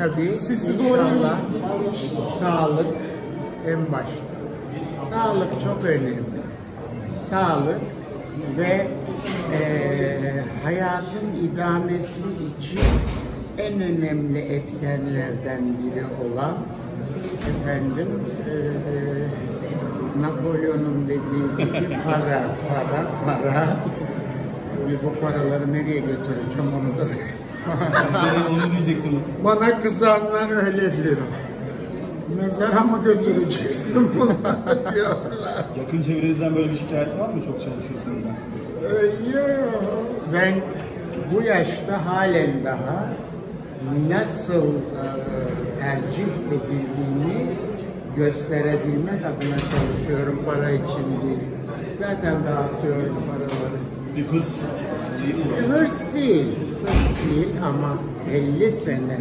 tabii inşallah sağlık en başta. Sağlık çok önemli. Sağlık ve hayatın idamesi için en önemli etkenlerden biri olan efendim Napolyon'un dediği gibi para. Bu paraları nereye götüreceğim onu da onu diyecektim. bana kızanlar öyle diyor. Mezara mı götüreceksin bunu diyorlar. Yakın çevrenizden böyle bir şikayet var mı? Çok çalışıyorsunuz. Yok. Ben bu yaşta halen daha nasıl tercih edildiğini gösterebilmek adına çalışıyorum, para için değil. Zaten dağıtıyorum paraları. Bir hırs değil mi? Hırs değil ama 50 sene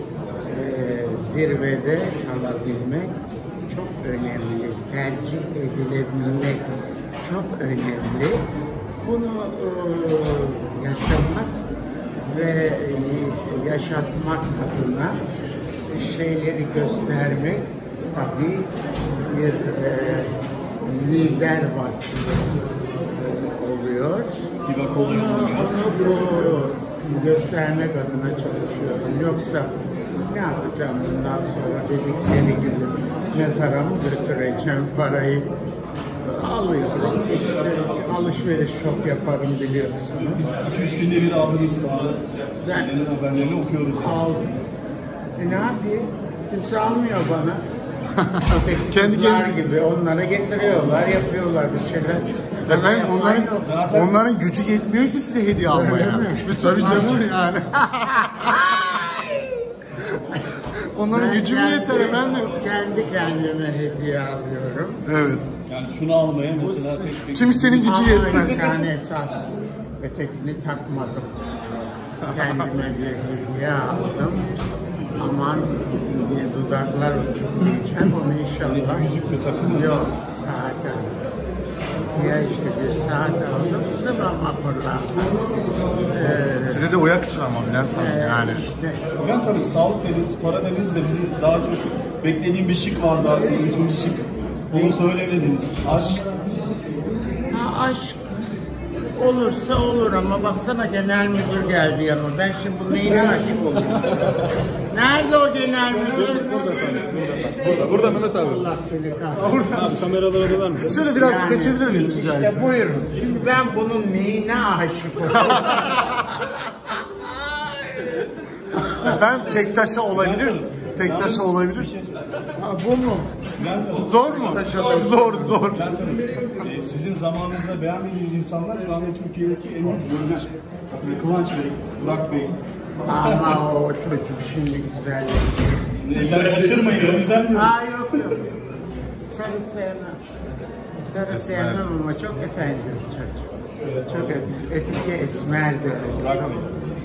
zirvede kalabilmek çok önemli. Tercih edilebilmek çok önemli. Bunu yaşamak ve yaşatmak adına şeyleri göstermek tabii bir lider vasfı oluyor. Onu göstermek adına çalışıyorum. Yoksa ne yapacağım bundan sonra dedikleri gibi mezara mı götüreceğim parayı? Alıyorum. İşte alışveriş çok yaparım biliyorsunuz. Biz 2-3 günde bir aldığınız pahalı. Sizlerin haberlerini okuyoruz. Aldım. Ne yapayım? Kimse almıyor bana. Kendi gibi onlara getiriyorlar, yapıyorlar bir şeyler. Efendim onların gücü yetmiyor ki size hediye almaya. Tabii canım yani. Onların gücü mü yeter efendim? Kendi kendime hediye alıyorum. Evet. Yani şunu almaya mesela pek Kimsenin gücü yetmez. Bir tane esas ötekini takmadım. Kendime bir hediye aldım. Aman bir dudaklar uçuklayacak onu inşallah. Yüzük mü takımı? Yok, saat aldım. Ya işte bir saat aldım, sırama fırlattım. Size de oyak çıkarmam Bülent Hanım yani. İşte. Bülent Hanım sağlık dediniz, para dediniz de bizim daha çok beklediğim bir şık vardı aslında. Üçüncü şık. Onu söylemediniz. Aşk. Aşk olursa olur ama baksana genel müdür geldi yanıma. Ben şimdi bu neyine aşık olayım? Nerede o genel müdür? Burada Mehmet abi. Allah seni kahretsin. Kameralara da var mı? Şöyle biraz geçebilir miyiz rica İşte etsem? buyurun. Şimdi ben bunun neyine aşık olayım? Efendim tek taşa olabilir. Tek taşa olabilir. Bu mu? Bülent Hanım. Zor mu? Zor. Bülent Hanım, sizin zamanınızda beğenmediğiniz insanlar şu anda Türkiye'deki en büyük zırhlar. Hatırlayın Kıvanç Bey, Burak Bey. Ama o çocuk şimdi güzel. Şimdi elden kaçırmayın, o yüzden diyorum. Yok. Sarı sevmem. Sarı sevmem ama çok efendi bir çocuk. Çok öteki esmerdi. Burak Bey.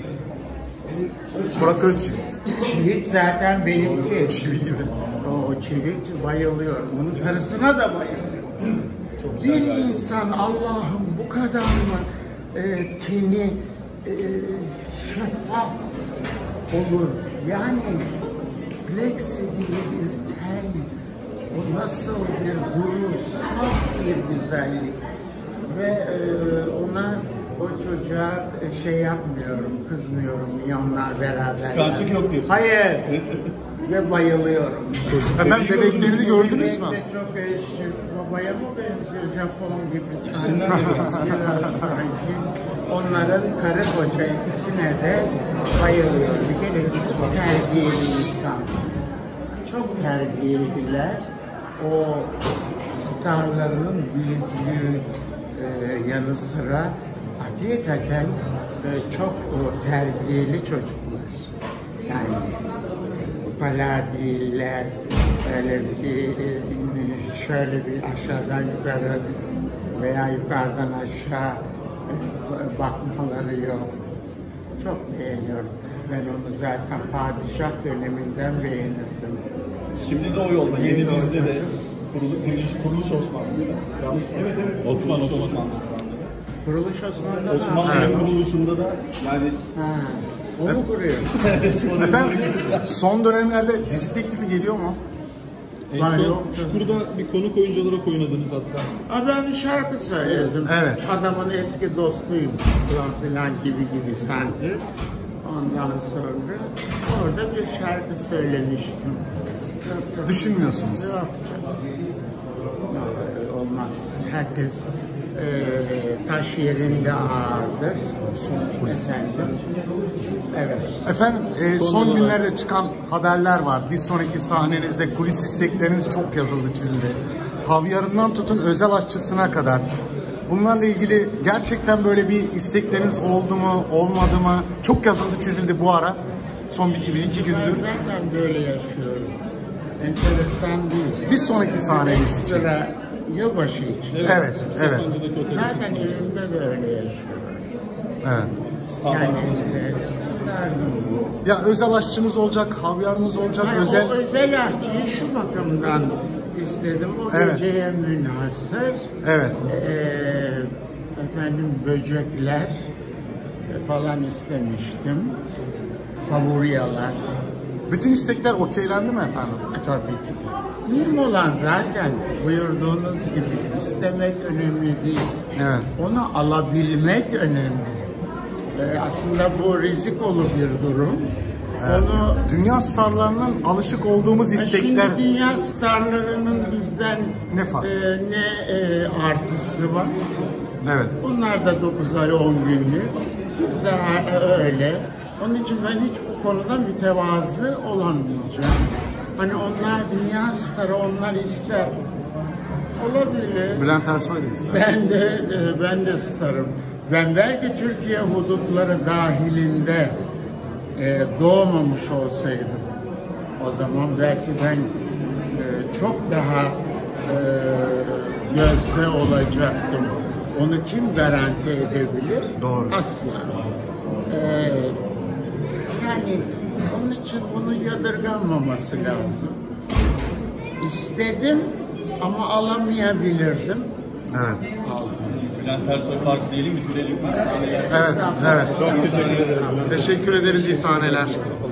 Burak Özçivit. Çivit zaten benimki. Çivit gibi. O çivit bayılıyorum. Bunun karısına da bayılıyorum. Bir insan Allah'ım bu kadar mı teni şeffaf olur? Yani plexi gibi bir ten, o nasıl bir gurur, saf bir güzellik. Ve ona, o çocuğa şey yapmıyorum, kızmıyorum, onlar beraber. Kıskançlık yok diyorsun. Hayır. Ve bayılıyorum. Efendim bebeklerini gördünüz mü? Çok eşit, babaya mı benziyor, Japon gibi İkisinden de biraz sanki. Onların karı koca ikisine de bayılıyor. Bir kere çok terbiyeli insan. Çok terbiyeliler. O starlarının büyüklüğü yanı sıra hakikaten çok terbiyeli çocuklar. Yani ukala değiller, öyle bir şöyle bir aşağıdan yukarı veya yukarıdan aşağı bakmaları yok. Çok beğeniyorum. Ben onu zaten padişah döneminden beğenirdim. Şimdi de o yolda. Yeni dizide de Kuruluş Osman. Yanlış mı? Evet. Osmanlı şu anda. Kuruluş Osman'da Osmanlı'nın kuruluşunda da yani O mu kuruyor? Efendim son dönemlerde dizi teklifi geliyor mu? En Var son yok. Çukur'da bir konuk oyuncu olarak oynadınız hatta. Ben bir şarkı söyledim. Evet. Adamın eski dostuyum falan filan gibi sanki. Ondan sonra orada bir şarkı söylemiştim. Düşünmüyorsunuz. Yok canım. Olmaz. Herkes taş yerinde ağırdır. Efendim. Evet. Efendim son günlerde çıkan haberler var. Bir sonraki sahnenizde kulis istekleriniz çok yazıldı, çizildi. Havyarından tutun özel aşçısına kadar. Bunlarla ilgili gerçekten böyle bir istekleriniz oldu mu, olmadı mı? Çok yazıldı, çizildi bu ara. Son bir iki Ben gündür. zaten böyle yaşıyorum. Enteresan değil. Bir sonraki sahneniz için. Sıra yılbaşı için. Evet, evet. Sapanca'daki otel. Zaten evimde de öyle yaşıyorum. Evet. Yani Standartınız. derdim bu. Ya özel aşçınız olacak, havyarınız olacak, Hayır, özel... o özel aşçıyı şu bakımdan istedim. O Evet. geceye münhasır. Evet. Efendim böcekler falan istemiştim. Kavuryalar. Bütün istekler okeylendi mi efendim? Tabii ki. Mühim olan zaten buyurduğunuz gibi istemek önemli değil. Evet. Onu alabilmek önemli. Aslında bu rizikolu bir durum. Evet. Onu Dünya starlarının alışık olduğumuz istekler... Şimdi dünya starlarının bizden Ne fark? Artısı var. Evet. Bunlar da 9 ay 10 günlük. Biz de öyle. Onun için ben hiç bu konuda mütevazı olamayacağım. Hani onlar dünya starı, onlar ister. Olabilir. Bülent Ersoy da ister. Ben de starım. Ben belki Türkiye hudutları dahilinde doğmamış olsaydım, o zaman belki ben çok daha gözde olacaktım. Onu kim garanti edebilir? Doğru. Asla. Yani onun için bunu yadırganmaması lazım. İstedim ama alamayabilirdim. Evet. Aldım. Bülent Ersoy farkı diyelim, bitirelim. Bir sahneye. Evet, evet. Çok teşekkür ederim. Teşekkür ederiz, iyi sahneler.